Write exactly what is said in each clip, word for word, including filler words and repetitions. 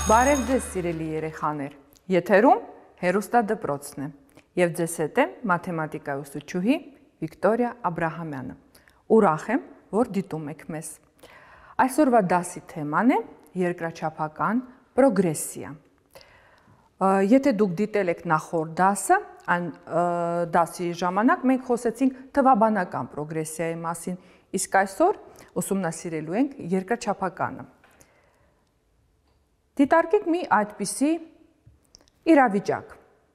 Բարև ձեզ սիրելի երեխաներ, եթերում հեռուստադպրոցն է և ձեզ հետ է մաթեմատիկայի ուսուցչուհի Վիկտորիա Աբրահամյանը։ Ուրախ եմ, որ դիտում եք մեզ։ Այսօրվա դասի թեման է երկրաչափական պրոգրեսիա։ Եթե դուք դիտել եք նախորդ դասը, այն դասի ժամանակ մենք խոսեցինք թվաբանական պրոգրեսիայի մասին, իսկ այսօր ուսումնասիրելու ենք երկրաչափականը։ Դիտարկեք մի այդպիսի իրավիճակ։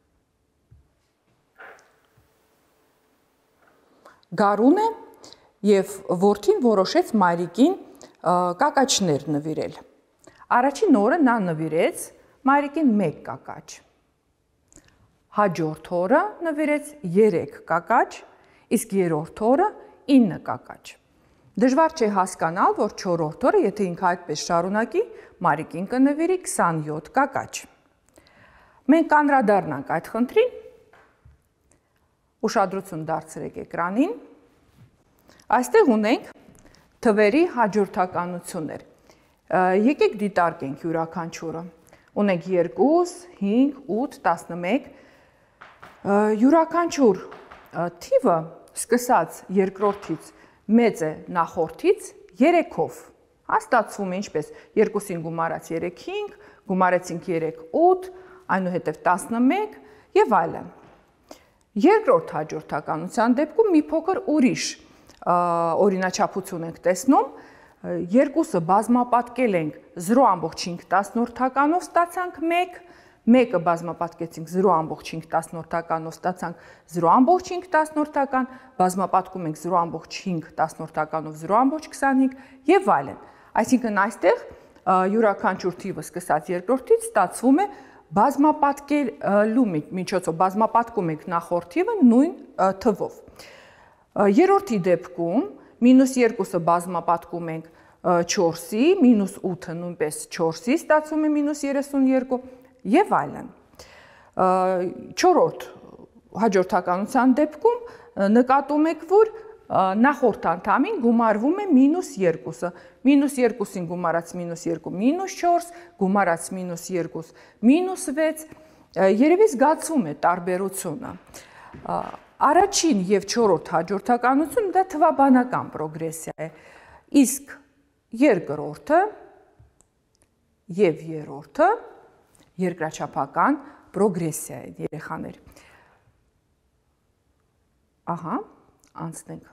Գարուն է և որդին որոշեց մայրիկին կակաչներ նվիրել։ Առաջին օրը նա նվիրեց մայրիկին մեկ կակաչ։ Հաջորդ օրը նվիրեց երեք կակաչ, իսկ երրորդ օրը ինը կակաչ։ Դժվար չէ հասկանալ, որ չորրորդ օրը, եթե ինքը այդպես շարունակի, մայրիկին կնվիրի քսանյոթ կակաչ։ Մենք կանդրադառնանք այդ խնդրին, ուշադրություն դարձրեք էկրանին։ Այստեղ ունենք թվերի հաջորդականություններ։ Եկեք դիտարկենք յուրաքանչյուրը։ Ունենք երկու, հինգ, ութ, տասնմեկ։ Յուրաքանչյուր թիվը, սկսած երկրորդից, մեծ է նախորդից երեքով։ Ստացվում է ինչպես երկուսին գումարած երեք հինգ, գումարեցինք երեք ութ, այնուհետև տասնմեկ և այլն։ Երկրորդ հաջորդականության դեպքում մի փոքր ուրիշ օրինաչափություն ենք տեսնում, երկուսը բազմապատկել ենք զրո ամբողջ հինգ տասնորդականով ստացանք մեկ, մեկը բազմապատկեցինք զրո ամբողջ հինգ տասնորդականով ստացանք զրո ամբողջ հինգ տասնորդական, բազմապատկում ենք զրո ամբողջ հինգ տասնորդականով զրո ամբողջ քսանհինգ և այլն։ Այսինքն այստեղ յուրաքանչյուր թիվը սկսած երկրորդից ստացվում է բազմապատկելու միջոցով, բազմապատկում ենք նախորդ թիվը նույն թվով։ Երրորդի դեպքում մինուս երկուսը բազմապատկում ենք չորսի, մինուս ութը նույնպես չորսի, ստացվում է մինուս երեսունյոթ և այլն։ Չորրորդ հաջորդականության դեպքում նկատում եք, որ նախորդ անդամին գումարվում է մինուս երկուսը, մինուս երկուսին գումարած մինուս երկու, մինուս չորս, գումարած մինուս երկուս, մինուս վեց, երևի զգացվում է տարբերությունը։ Առաջին և չորրորդ հաջորդականությունը դա թվաբանական պրոգրեսիա է, իսկ երկրորդը և երրորդը երկրաչափական պրոգրեսիա է, երեխաներ։ Ահա, անցնենք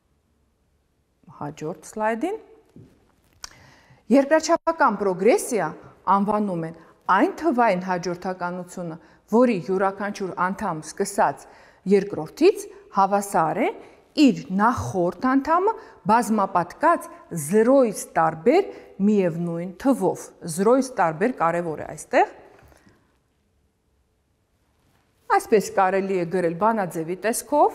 հաջորդ սլայդին։ Երկրաչափական պրոգրեսիա անվանում են այն թվային հաջորդականությունը, որի յուրաքանչյուր անդամ սկսած երկրորդից հավասար է իր նախորդ անդամը բազմապատկած զրոյից տարբեր միևնույն թվով։ Զրոյից տարբեր կարևոր է այստեղ։ Այսպես կարելի է գրել բանաձևի տեսքով։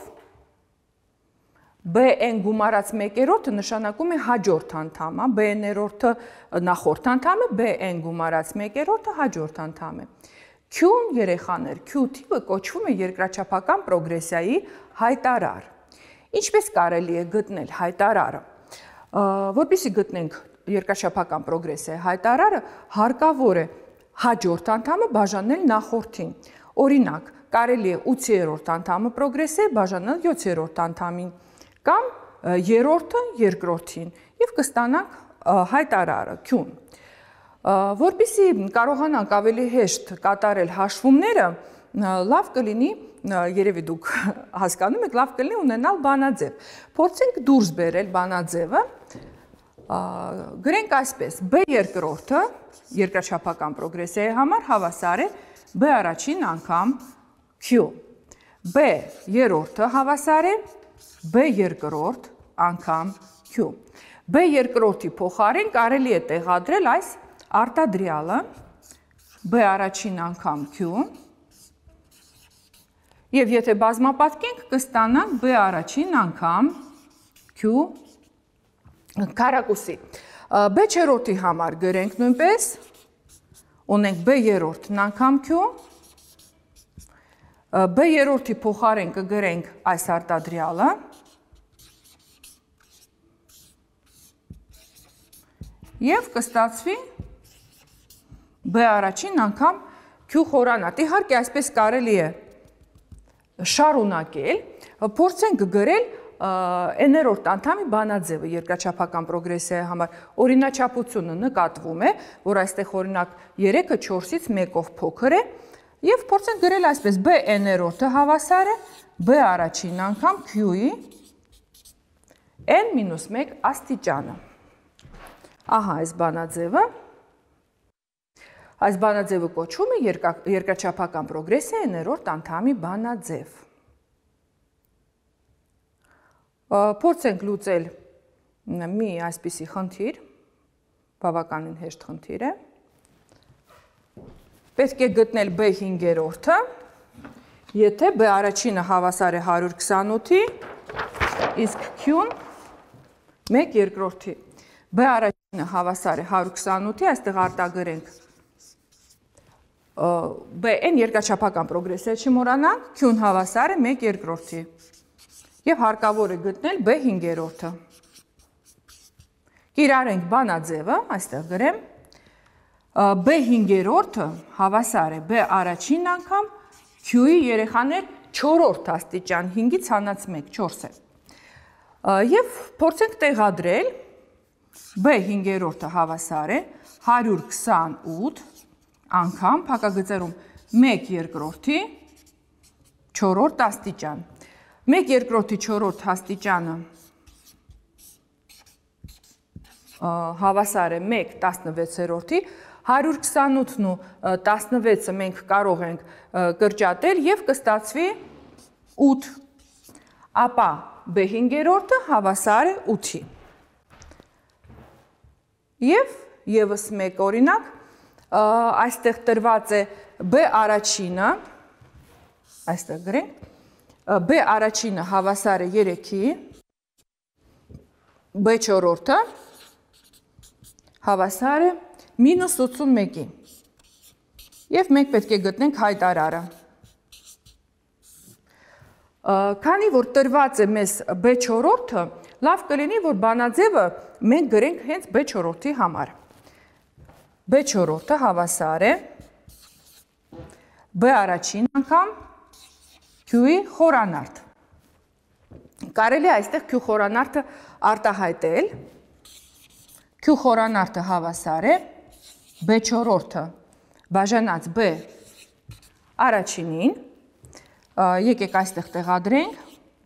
B-n գումարած մեկերորդը նշանակում է հաջորդ անդամ, B-ներորդը նախորդ անդամ է, B-n գումարած մեկերորդը հաջորդ անդամ է։ Q-ն երեխաներ, Q թիվը կոչվում է երկրաչափական պրոգրեսիայի հայտարար։ Ինչպես կարելի է գտնել հայտարարը։ Որպեսզի գտնենք երկրաչափական պրոգրեսիայի հայտարարը, հարկավոր է հաջորդ անդամը բաժանել նախորդին։ Օրինակ, կարելի է ութերորդ անդամը պրոգրեսիայի բաժանել յոթերորդ անդամին, կամ երրորդը երկրորդին և կստանանք հայտարարը Q-ն։ Որպեսզի կարողանանք ավելի հեշտ կատարել հաշվումները, լավ կլինի, երևի դուք հասկանում եք, լավ կլինի ունենալ բանաձև։ Փորձենք դուրս բերել բանաձևը, գրենք այսպես. B երկրորդը երկրաչափական պրոգրեսիայի համար հավասար է B առաջին անգամ Q, B երրորդը հավասար է B երկրորդ անգամ Q։ B երկրորդի փոխարեն կարելի է տեղադրել այս արտադրյալը B առաջին անգամ Q և եթե բազմապատկենք կստանանք B առաջին անգամ Q քառակուսի։ B չորրորդի համար գրենք նույնպես, ունենք B երրորդն անգամ Q, B երրորդի փոխարեն կգրենք այս արտադրյալը և կստացվի B առաջին անգամ Q խորանարդ։ Իհարկե այսպես կարելի է շարունակել, փորձենք գրել n-րդ անդամի բանաձևը երկրաչափական պրոգրեսիայի համար։ Օրինաչափությունը նկատվում է, որ այստեղ օրինակ երեքը չորսից մեկով փոքր է, եւ փորձենք գրել այսպես B n-րորդը հավասար է B առաջին անգամ Q-ի n մինուս մեկ աստիճանը։ Ահա այս բանաձևը։ Այս բանաձևը կոչվում է երկրաչափական պրոգրեսիայի n-րդ անդամի բանաձև։ Փորձենք լուծել մի այսպիսի խնդիր, բավականին հեշտ խնդիր է։ Պետք է գտնել B հինգերորդը, եթե B առաջինը հավասար է հարյուր քսանութի, իսկ Q-ն մեկ երկրորդի։ B առաջինը հավասար է հարյուր քսանութի, այստեղ արտագրենք B-ն երկրաչափական պրոգրեսիա չմոռանանք, Q-ն հավասար է մեկ երկրորդի։ Եվ հարկավոր է գտնել B հինգերորդը։ Կիրառենք բանաձևը, այստեղ գրեմ, B հինգերորդը հավասար է B առաջին անգամ Q-ի երեխաներ չորրորդ աստիճան, հինգից հանած մեկ, չորս է։ Եվ փորձենք տեղադրել B հինգերորդը հավասար է հարյուր քսանութ անգամ փակագծերում մեկ երկրորդի չորրորդ աստիճան։ մեկ երկրորդի չորրորդ աստիճանը հավասար է մեկ տասնվեցերորդի, հարյուր քսանութն ու տասնվեցը մենք կարող ենք կրճատել եւ կստացվի ութ։ Ապա B հինգերորդը հավասար է ութի։ Եվ եւս մեկ օրինակ, այստեղ տրված է B առաջինը, այստեղ գրենք, B առաջինը հավասար է երեքի, B չորրորդը հավասար է մինուս ութսունմեկի։ Եվ մենք պետք է գտնենք հայտարարը։ Քանի որ տրված է մեզ B չորրորդը, լավ կլինի, որ բանաձևը մենք գրենք հենց B չորրորդի համար։ B չորրորդը հավասար է B առաջին անգամ Q-ի խորանարդ։ Կարելի է այստեղ Q խորանարդը արտահայտել։ Q խորանարդը հավասար է B չորրորդը բաժանած B առաջինին։ Եկեք այստեղ տեղադրենք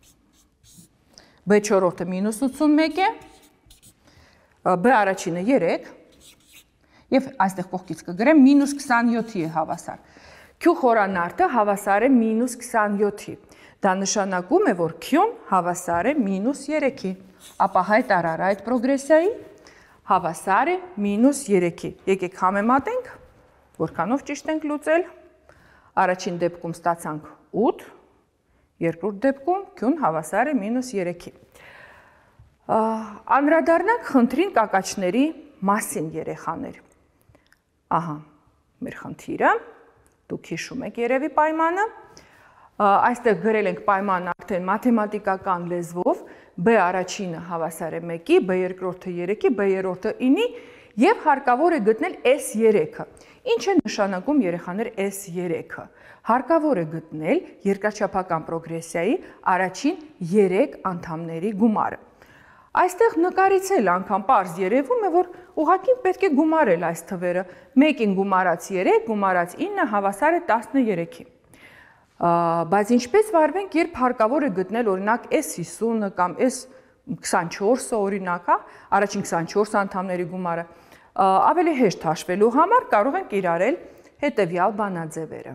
B չորրորդը մինուս ութսունմեկ է, B առաջինը երեք, եւ այստեղ կողքից կգրեմ մինուս քսանյոթի է հավասար։ Q խորանարդը հավասար է մինուս քսանյոթի։ Դա նշանակում է, որ Q-ն հավասար է մինուս երեքի։ Ապա հայտարար այդ պրոգրեսիայի հավասար է մինուս երեքի։ Եկեք համեմատենք, որքանով ճիշտ ենք լուծել։ Առաջին դեպքում ստացանք ութ, երկրորդ դեպքում Q-ն հավասար է մինուս երեքի։ Անդրադառնանք խնդրին կակաչների մասին, երեխաներ։ Ահա, մեր խնդիրը, դուք հիշում եք երևի պայմանը, այստեղ գրել ենք պայմանը արդեն մաթեմատիկական լեզվով, B առաջինը հավասար է մեկի, B երկրորդը երեքի, B երրորդը ինի եւ հարկավոր է գտնել S երեքը։ Ինչ է նշանակում, երեխաներ, S երեքը։ Հարկավոր է գտնել երկրաչափական պրոգրեսիայի առաջին երեք անդամների գումարը։ Այստեղ նկարից էլ անգամ պարզ երևում է, որ ուղղակի պետք է գումարել այս թվերը։ մեկին գումարած երեք, գումարած ինը հավասար է տասներեքի։ Բայց ինչպես վարվենք, երբ հարկավոր է գտնել օրինակ S հիսունը կամ S քսանչորսը օրինակ, հա, առաջին քսանչորս անդամների գումարը, ավելի հեշտ հաշվելու համար կարող ենք կիրառել հետևյալ բանաձևերը։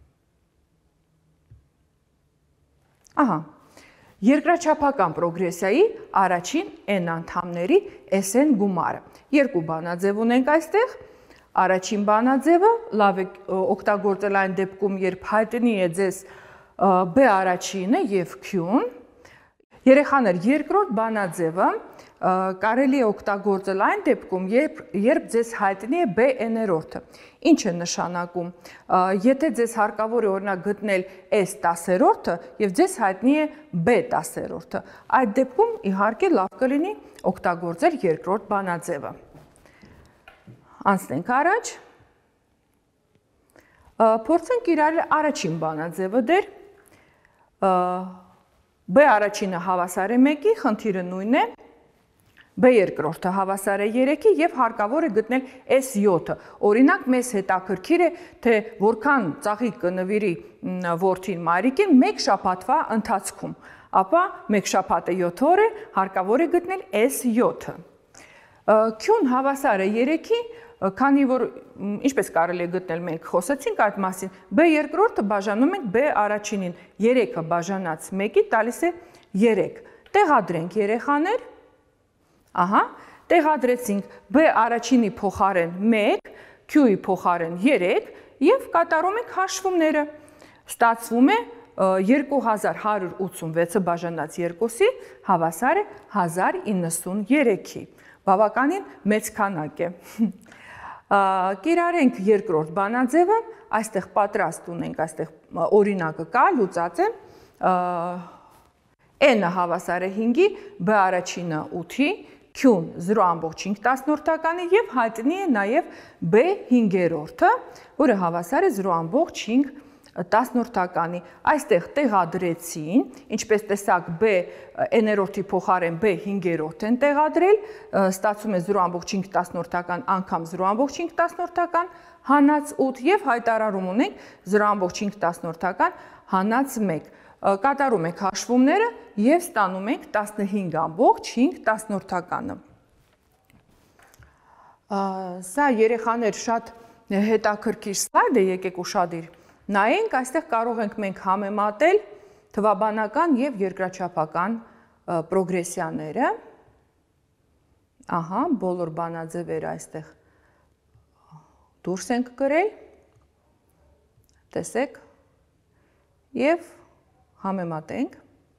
Ահա, երկրաչափական պրոգրեսիայի առաջին n անդամների S-n գումարը։ Երկու բանաձև ունենք այստեղ։ Առաջին բանաձևը լավ է օգտագործել այն դեպքում, երբ հայտնի է ձեզ B առաջինը եւ Q-ն։ Երեխաներ, երկրորդ բանաձևը կարելի է օգտագործել այն դեպքում, երբ երբ ձեզ հայտնի է B n-րորդը։ Ինչ է նշանակում։ Եթե ձեզ հարկավոր է օրինակ գտնել S տասերորդը եւ ձեզ հայտնի է B տասերորդը, այդ դեպքում իհարկե լավ կլինի օգտագործել երկրորդ բանաձևը։ Անցնենք առաջ։ Փորձենք կիրառել առաջին բանաձևը դեր։ B առաջինը հավասար է մեկի, խնդիրը նույնն է։ B երկրորդը հավասար է երեքի եւ հարկավոր է գտնել S յոթը։ Օրինակ մեզ հետաքրքիր է, թե որքան ծաղիկ կնվիրի որդին մայրիկին մեկ շաբաթվա ընթացքում։ Ապա մեկ շաբաթը յոթ օր է, հարկավոր է գտնել S յոթը։ Q-ն հավասար է երեքի, քանի որ ինչպես կարելի է գտնել մենք խոսեցինք այդ մասին, B երկրորդը բաժանում ենք B առաջինին, երեքը բաժանած մեկի տալիս է երեք։ Տեղադրենք երեխաներ, ահա, տեղադրեցինք B առաջինի փոխարեն մեկ, Q-ի փոխարեն երեք եւ կատարում ենք հաշվումները։ Ստացվում է երկու հազար հարյուր ութսունվեցը բաժանած երկուսի հավասար է հազար իննսուներեքի։ Բավականին մեծ քանակ է։ Կիրառենք երկրորդ բանաձևը, այստեղ պատրաստ ունենք, այստեղ օրինակը կա, լուծած է, N-ը հավասար է հինգի, B առաջինը ութի, Q-ն զրո ամբողջ հինգ տասնորդականի եւ հայտնի է նաեւ B հինգերորդը, որը հավասար է զրո ամբողջ հինգ տասնորդականի։ Այստեղ տեղադրեցին, ինչպես տեսակ B n-երորդի փոխարեն B հինգերորդ են տեղադրել, ստացվում է զրո ամբողջ հինգ տասնորդական անգամ զրո ամբողջ հինգ տասնորդական հանած ութ եւ հայտարարում ունենք զրո ամբողջ հինգ տասնորդական հանած մեկ։ Կատարում ենք հաշվումները եւ ստանում ենք տասնհինգ ամբողջ հինգ տասնորդականը։ Սա երեխաներ շատ հետաքրքիր սլայդ է, եկեք ուշադիր նայենք, այստեղ կարող ենք մենք համեմատել թվաբանական եւ երկրաչափական պրոգրեսիաները։ Ահա, բոլոր բանաձևերը այստեղ դուրս ենք գրել։ Տեսեք եւ համեմատենք։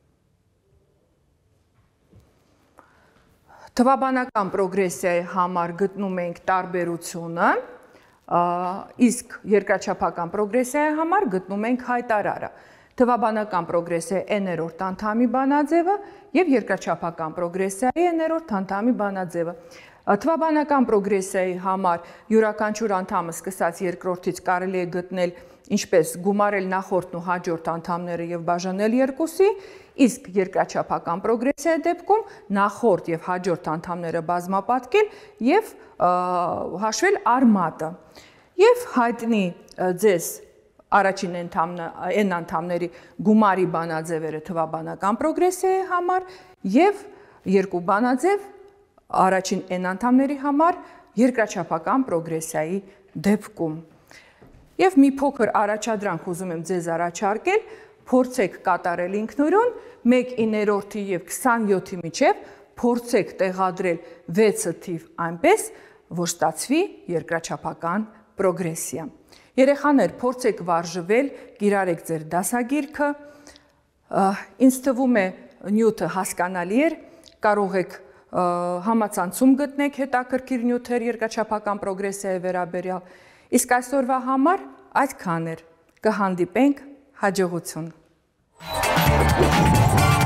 Թվաբանական պրոգրեսիայի համար գտնում ենք տարբերությունը, իսկ երկրաչափական պրոգրեսիայի համար գտնում ենք հայտարարը։ Թվաբանական պրոգրեսիայի n-երորդ անդամի բանաձևը եւ երկրաչափական պրոգրեսիայի n-երորդ անդամի բանաձևը։ Թվաբանական պրոգրեսիայի համար յուրաքանչյուր անդամը սկսած երկրորդից կարելի է գտնել ինչպես գումարել նախորդն ու հաջորդ անդամները եւ բաժանել երկուսի, իսկ երկրաչափական պրոգրեսիայի դեպքում նախորդ եւ հաջորդ անդամները բազմապատկել եւ հաշվել արմատը։ Եվ հայտնի ձեզ առաջին n անդամների գումարի բանաձևերը թվաբանական պրոգրեսիայի համար եւ երկու բանաձև առաջին n անդամների համար երկրաչափական պրոգրեսիայի դեպքում։ Եվ մի փոքր առաջադրանք ուզում եմ ձեզ առաջարկել, փորձեք կատարել ինքնուրույն մեկ իններորդի եւ քսանյոթի միջև փորձեք տեղադրել վեցը թիվ այնպես, որ ստացվի երկրաչափական պրոգրեսիա։ Երեխաներ, փորձեք վարժվել, կիրառեք ձեր դասագիրքը։ Ինձ թվում է նյութը հասկանալի էր, կարող եք համացանցում գտնեք հետաքրքիր նյութեր երկրաչափական պրոգրեսիայի վերաբերյալ։ Իսկ այսօրվա համար այդքան էր։ Կհանդիպենք հաջողություն։